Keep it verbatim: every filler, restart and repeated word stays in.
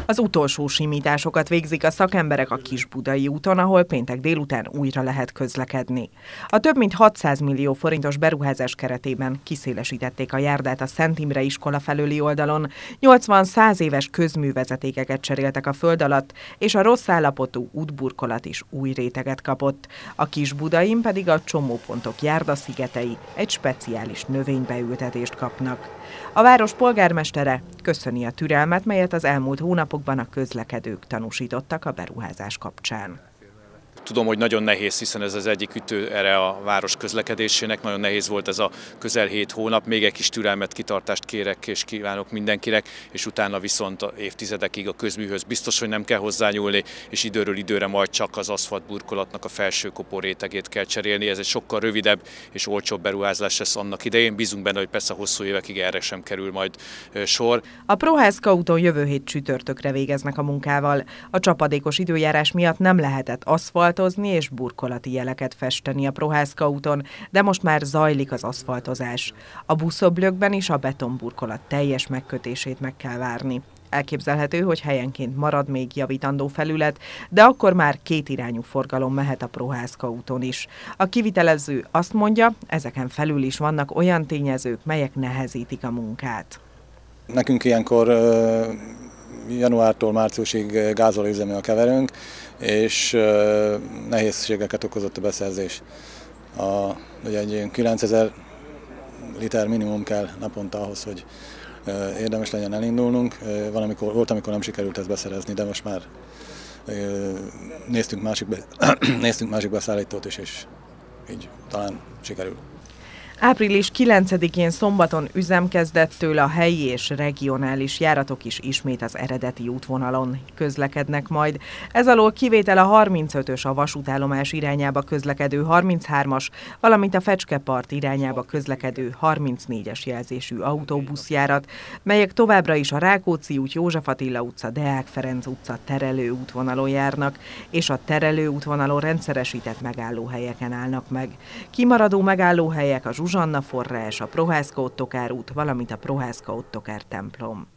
Az utolsó simításokat végzik a szakemberek a Kis-Budai úton, ahol péntek délután újra lehet közlekedni. A több mint hatszáz millió forintos beruházás keretében kiszélesítették a járdát a Szent Imre iskola felőli oldalon, nyolcvan-száz éves közművezetékeket cseréltek a föld alatt, és a rossz állapotú útburkolat is új réteget kapott. A Kis-Budain pedig a csomópontok járdaszigetei egy speciális növénybeültetést kapnak. A város polgármestere köszöni a türelmet, melyet az elmúlt hónapokban a közlekedők tanúsítottak a beruházás kapcsán. Tudom, hogy nagyon nehéz, hiszen ez az egyik ütőere a város közlekedésének. Nagyon nehéz volt ez a közel hét hónap. Még egy kis türelmet, kitartást kérek és kívánok mindenkinek, és utána viszont évtizedekig a közműhöz biztos, hogy nem kell hozzányúlni, és időről időre majd csak az aszfaltburkolatnak a felső kopó rétegét kell cserélni. Ez egy sokkal rövidebb és olcsóbb beruházás lesz annak idején. Bízunk benne, hogy persze hosszú évekig erre sem kerül majd sor. A Prohászka úton jövő hét csütörtökre végeznek a munkával. A csapadékos időjárás miatt nem lehetett aszfalt és burkolati jeleket festeni a Prohászka úton, de most már zajlik az aszfaltozás. A buszöblökben is a betonburkolat teljes megkötését meg kell várni. Elképzelhető, hogy helyenként marad még javítandó felület, de akkor már kétirányú forgalom mehet a Prohászka úton is. A kivitelező azt mondja, ezeken felül is vannak olyan tényezők, melyek nehezítik a munkát. Nekünk ilyenkor januártól márciusig gázolajüzemű a keverőnk, és nehézségeket okozott a beszerzés. A, ugye egy kilencezer liter minimum kell naponta ahhoz, hogy érdemes legyen elindulnunk. Valamikor, volt, amikor nem sikerült ezt beszerezni, de most már néztünk másik, be, néztünk másik beszállítót is, és így talán sikerül. április kilencedikén szombaton üzemkezdettől a helyi és regionális járatok is ismét az eredeti útvonalon közlekednek majd. Ez alól kivétel a harmincötös a vasútállomás irányába közlekedő harminchármas, valamint a Fecskepart irányába közlekedő harmincnégyes jelzésű autóbuszjárat, melyek továbbra is a Rákóczi út, József Attila utca, Deák Ferenc utca terelő útvonalon járnak, és a terelő útvonalon rendszeresített megállóhelyeken állnak meg. Kimaradó megállóhelyek a Zsuzsanna forrás, a Prohászka Ottokár út, valamint a Prohászka Ottokár templom.